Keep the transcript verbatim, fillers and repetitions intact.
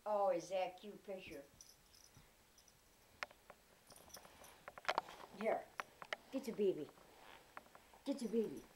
Oh, is that a cute picture? Here, get your baby. Get your baby.